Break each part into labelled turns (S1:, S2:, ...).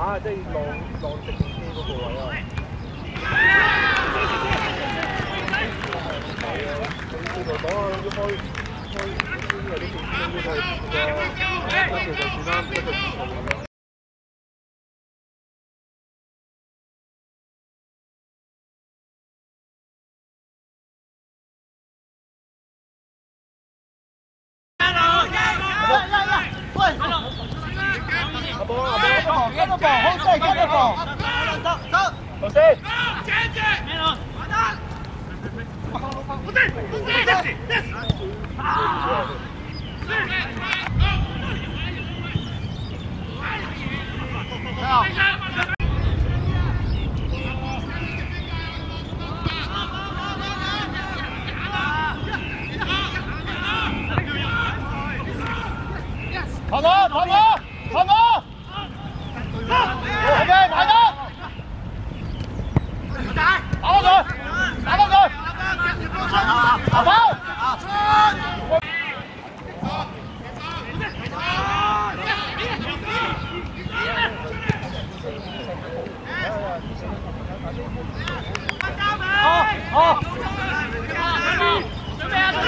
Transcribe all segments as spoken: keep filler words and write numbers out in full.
S1: 打，即係浪浪直機嗰個位啊。係啊，佢呢度講啊，要開開呢啲有啲電視要開個，跟住就算啦，唔得就自動咁樣。
S2: Get the ball, Jose, get the ball.
S1: Jose.
S2: Thằng đó, thằng đó, thằng đó. Ok, phải đó. Đá bóng rồi, đá bóng rồi. Đá bóng. Ờ, ờ. Chuẩn bị, chuẩn bị.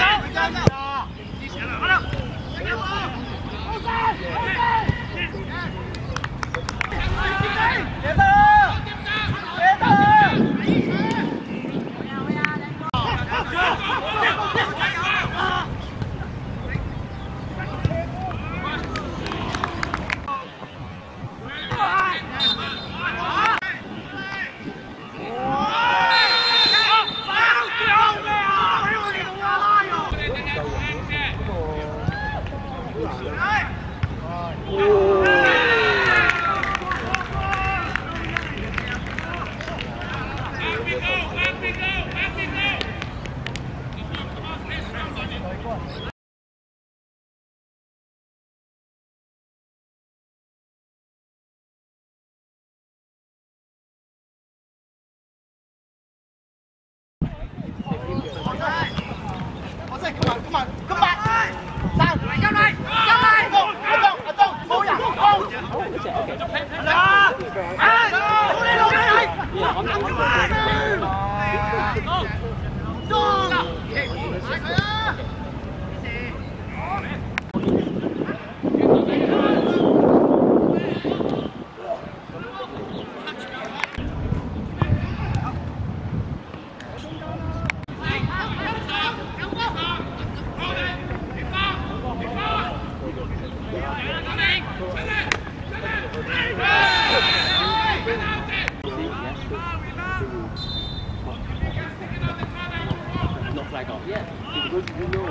S3: Not flag off yet, because you know.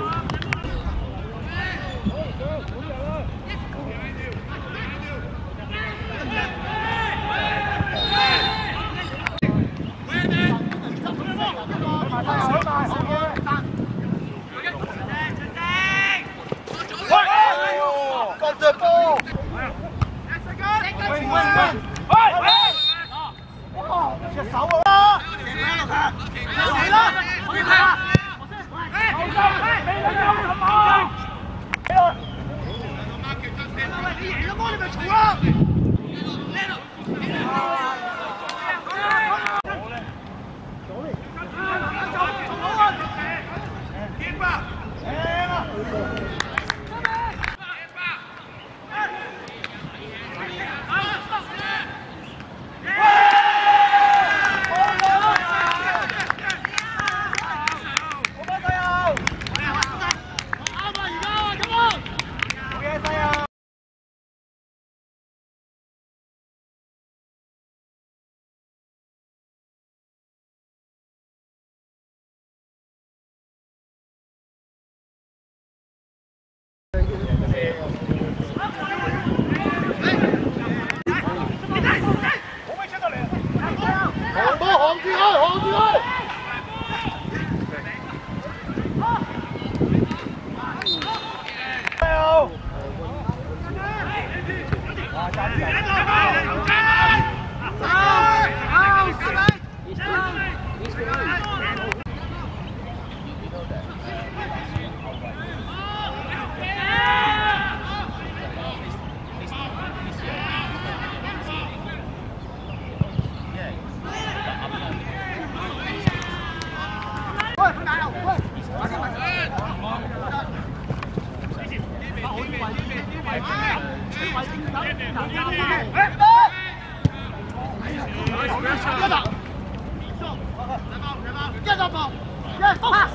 S2: Còn giờ cô. Chết sáu rồi đó. Chạy lên. Hồn Duy ơi, Hồn Duy ơi.
S4: Yeah!
S2: 一個步，一pass。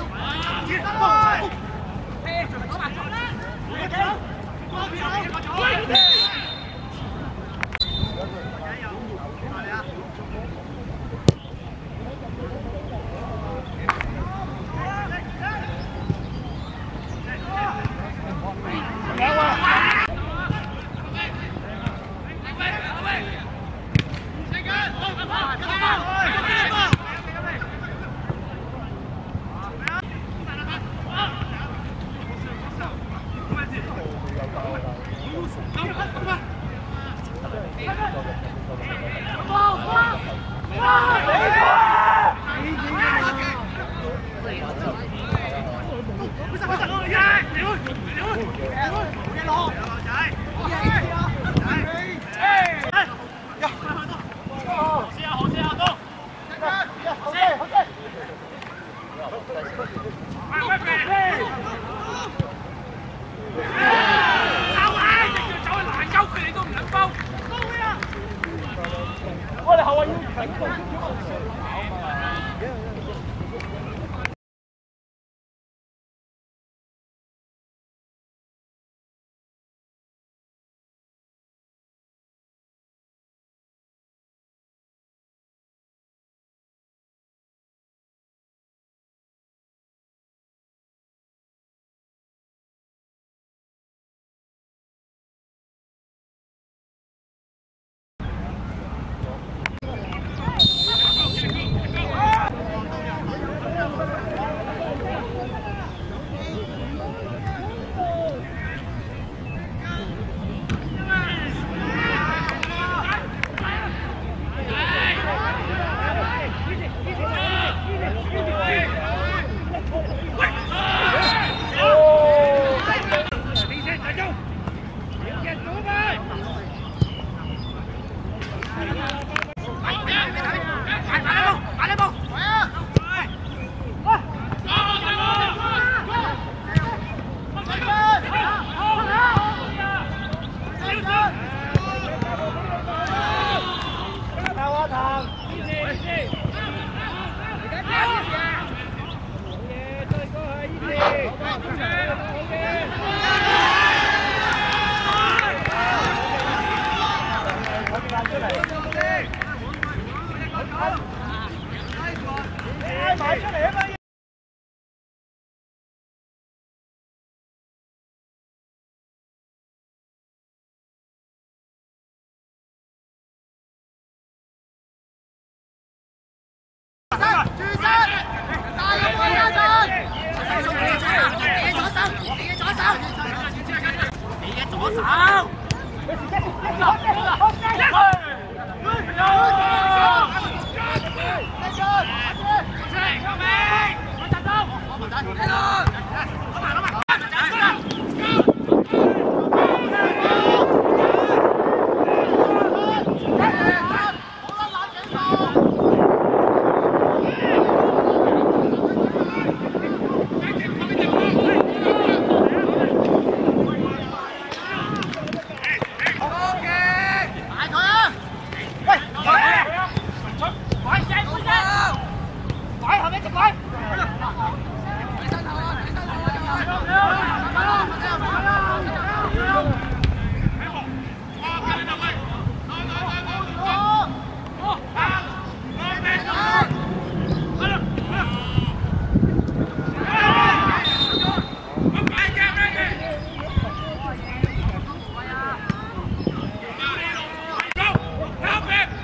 S2: 我哋後衞要頂住少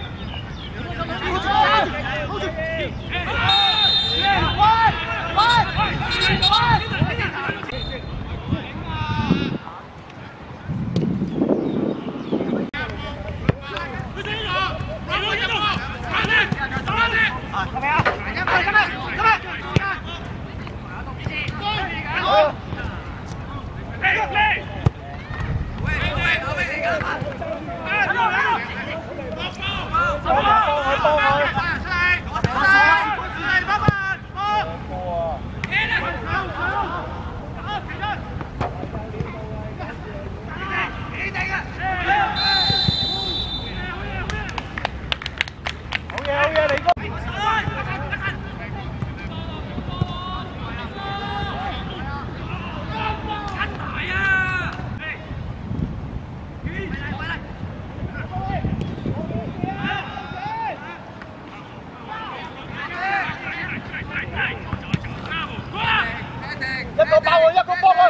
S2: 少。One! 一個波佢。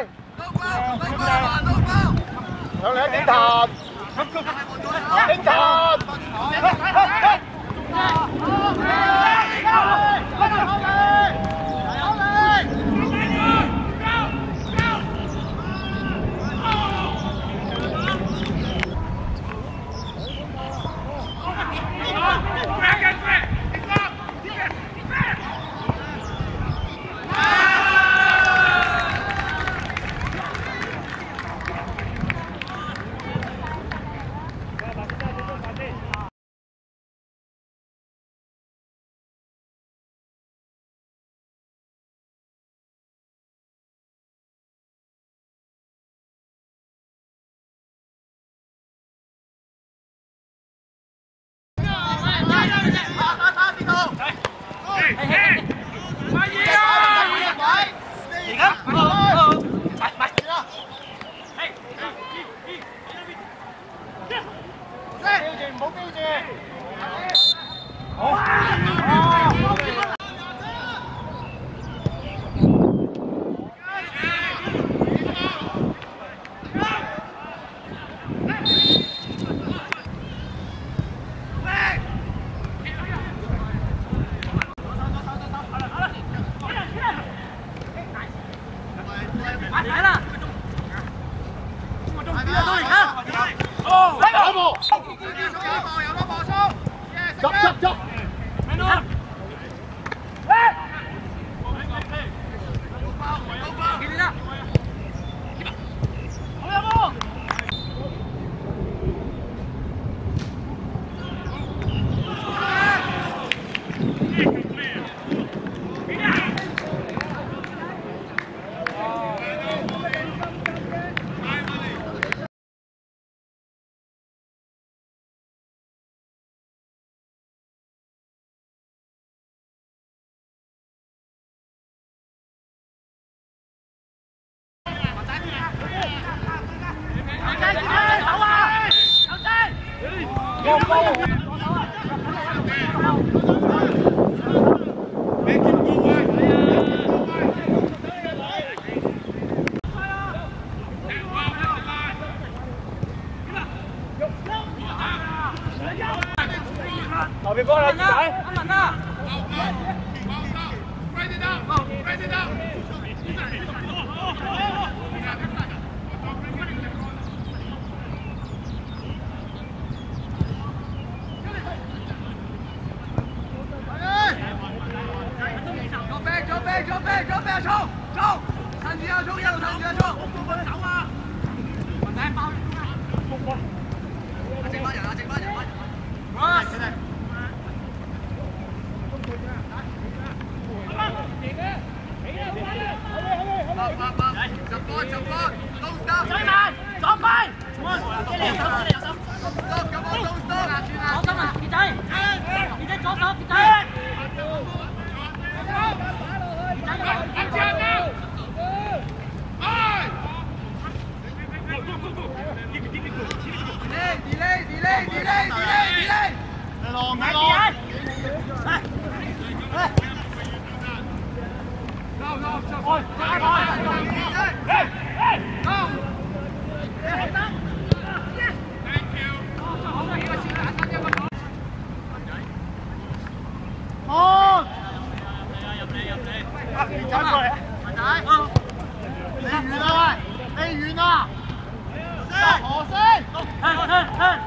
S2: 兩兩頂彈，頂彈。Chọc chọc chọc.後邊幫你仔。阿文啊！左邊左邊左邊左邊衝衝，趁住啊衝，一路趁住啊衝，走啊！雲仔包住啊！剩班人啊，剩班人。啊！十波十波，都得。最慢，左邊。左右手，左右手。stop，咁我都 stop。左手啊，傑仔，傑仔左手，傑仔。delay delay delay delay delay， 你落你落，嚟，嚟，走走走，開，開開，嚟，嚟，走，嚟得 ，thank you，好嘅，呢個先啦，啱啱嗰個，好，入嚟入嚟，入嚟，走過嚟，文仔，你遠啊喂，你遠啊！何先？向向向！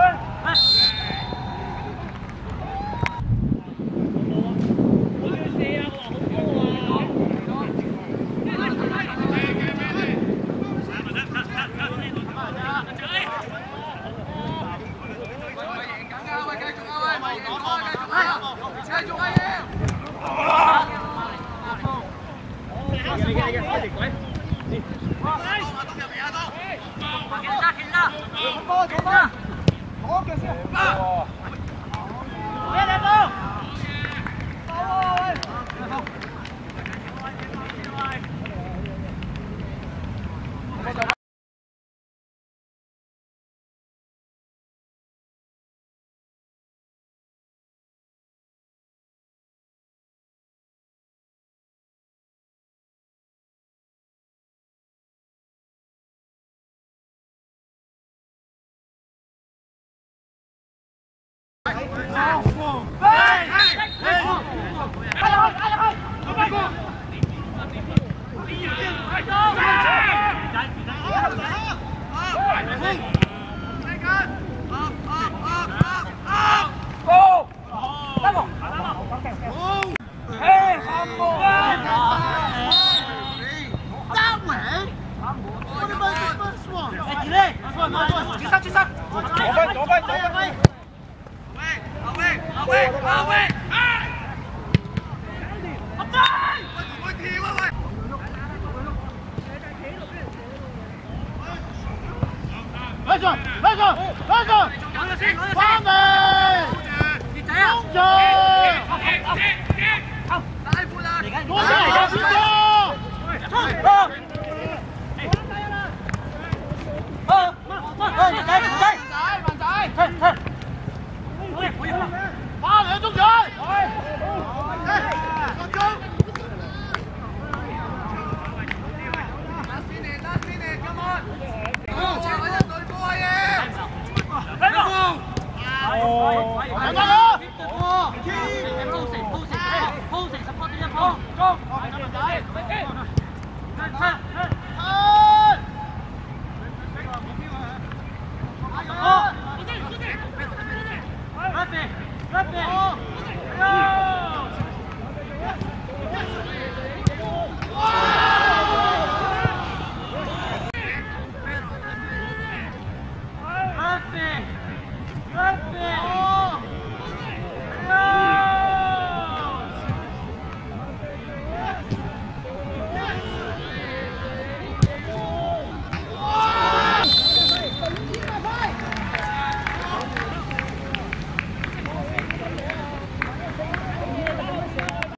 S2: 波左波，左腳先。一兩波。走啊喂！ Perfect!